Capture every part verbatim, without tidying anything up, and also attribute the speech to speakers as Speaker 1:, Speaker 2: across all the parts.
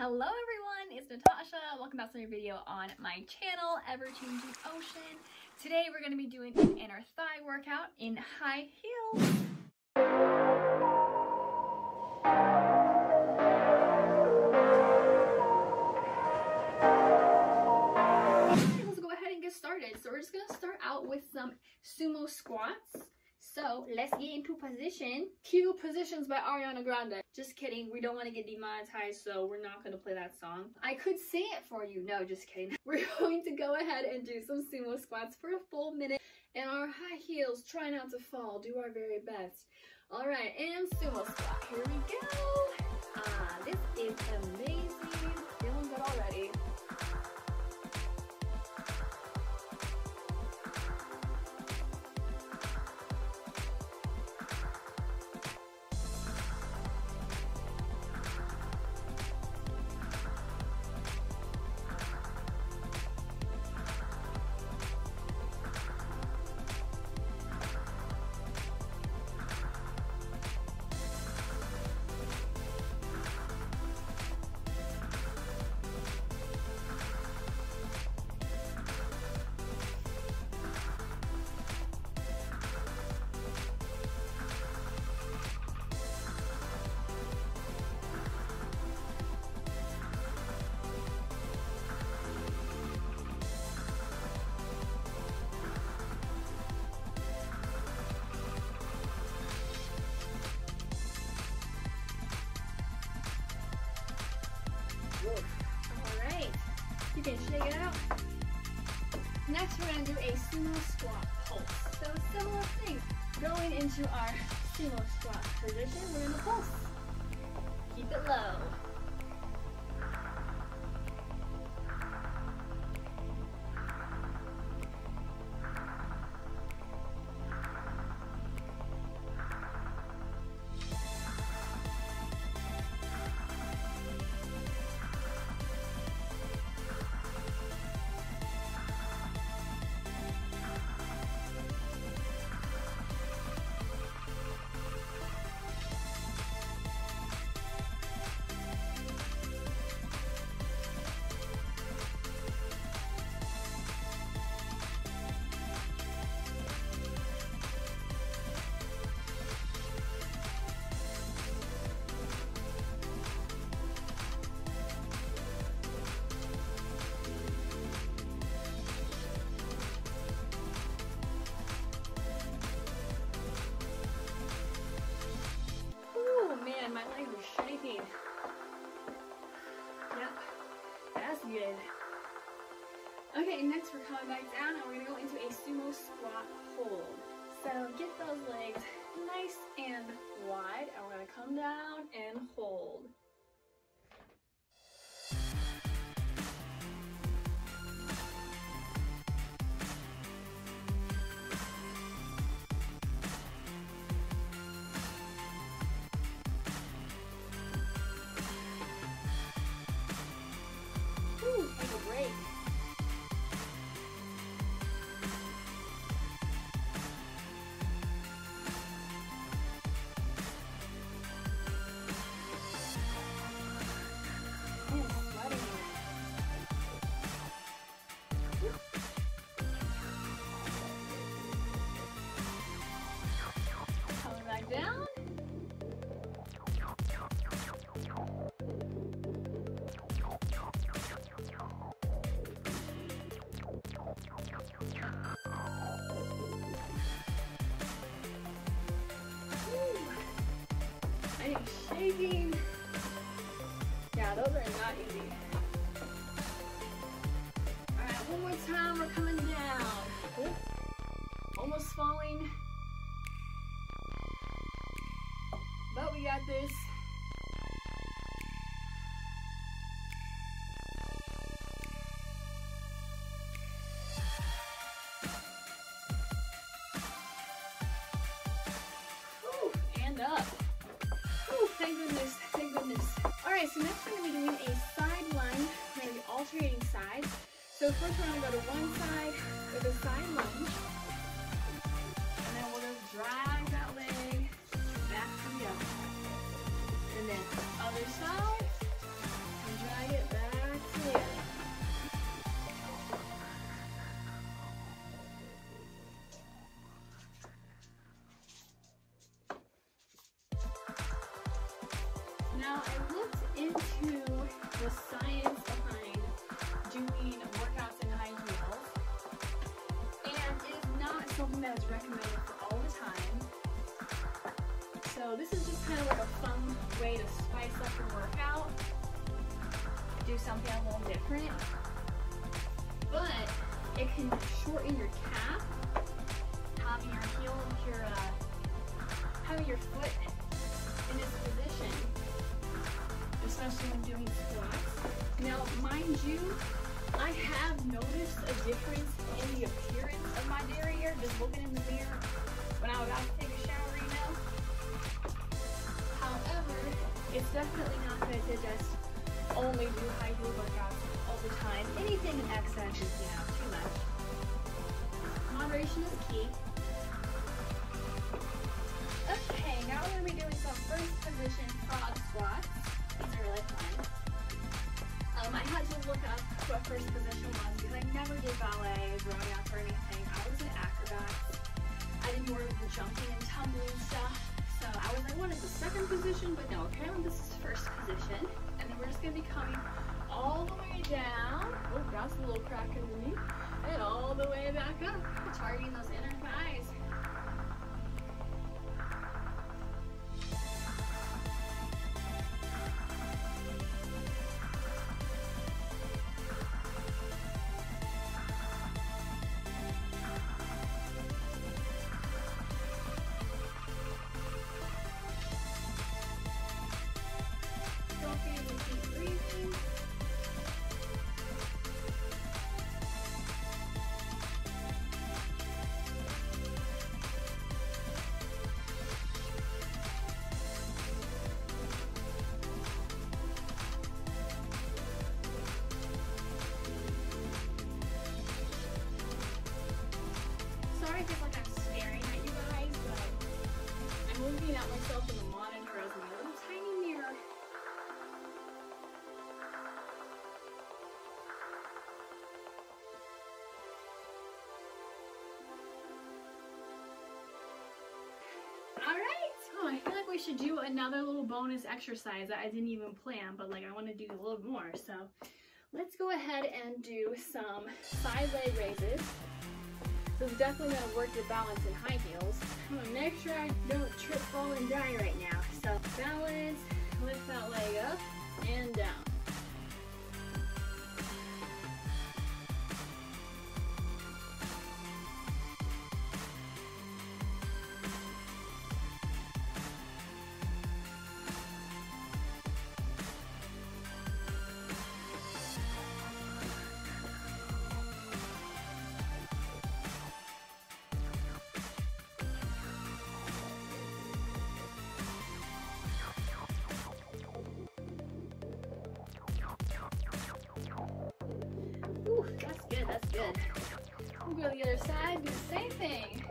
Speaker 1: Hello everyone, it's Natasha. Welcome back to another video on my channel, Ever Changing Ocean. Today we're going to be doing an inner thigh workout in high heels. Okay, let's go ahead and get started. So we're just going to start out with some sumo squats. So let's get into position. Cue Positions by Ariana Grande. Just kidding, we don't want to get demonetized, so we're not going to play that song. I could sing it for you. No, just kidding. We're going to go ahead and do some sumo squats for a full minute in our high heels. Try not to fall. Do our very best. All right, and sumo squat. Here we go. Ah, this is amazing. Feeling good already. Alright, you can shake it out. Next we're going to do a sumo squat pulse. So similar thing, going into our sumo squat position, we're going to pulse. Keep it low. Man, my legs are shaking. Yep, that's good. Okay, next we're coming back down and we're gonna go into a sumo squat hold. So get those legs nice and wide and we're gonna come down and hold. Ooh, take a break. And sweating. Coming back down. I am shaking. Yeah, those are not easy. Alright, one more time, we're coming down. Ooh, almost falling. But we got this. Up. Oh, thank goodness, thank goodness. Alright, so next we're going to be doing a side lunge. We're going to be alternating sides. So first we're going to go to one side with a side lunge. And then we'll just drag that leg back to the other. And then other side, and drag that is recommended for all the time. So this is just kind of like a fun way to spice up your workout. Do something a little different. But it can shorten your calf, having your heel, your, uh, having your foot in this position, especially when doing squats. Now, mind you, I have noticed a difference in the appearance of my derriere just looking in the mirror when I was about to take a shower, you know. However, it's definitely not good to just only do high heel workouts all the time. Anything in excess is, you know, too much. Moderation is key. Okay, now we're going to be doing some first position frog squats. These are really fun. Um, I had to look up what first position was because I never did ballet, rodeo, or anything. I was an acrobat. I did more of the jumping and tumbling stuff. So I was like, what is the second position? But no, apparently this is first position. And then we're just going to be coming all the way down. Oh, that's a little crack in the knee. And all the way back up, targeting those inner thighs. Sorry if it's like I'm staring at you guys, but I'm looking at myself in the monitor as my little tiny mirror. Alright! Oh, I feel like we should do another little bonus exercise that I didn't even plan, but like I want to do a little more. So let's go ahead and do some side leg raises. This is definitely going to work your balance in high heels. I'm going to make sure I don't trip, fall, and die right now. So balance, lift that leg up and down. Ooh, that's good, that's good. We'll go to the other side, do the same thing.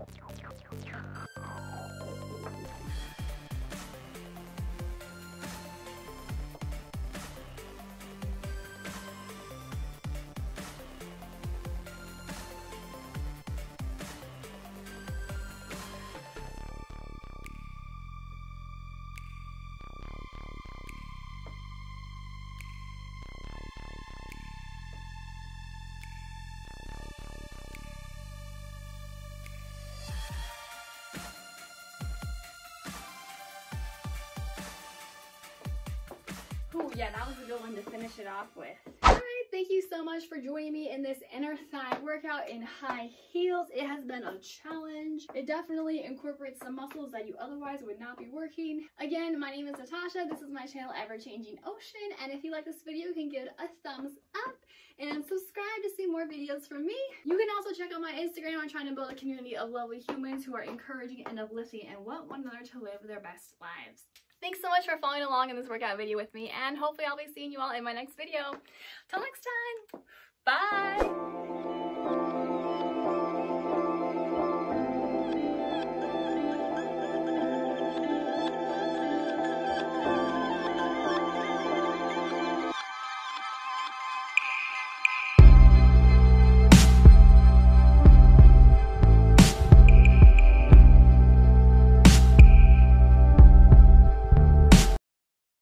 Speaker 1: Ooh, yeah, that was a good one to finish it off with. Alright, thank you so much for joining me in this inner thigh workout in high heels. It has been a challenge. It definitely incorporates some muscles that you otherwise would not be working. Again, my name is Natasha. This is my channel, Ever Changing Ocean. And if you like this video, you can give it a thumbs up and subscribe to see more videos from me. You can also check out my Instagram. I'm trying to build a community of lovely humans who are encouraging and uplifting and want one another to live their best lives. Thanks so much for following along in this workout video with me, and hopefully I'll be seeing you all in my next video. Till next time, bye!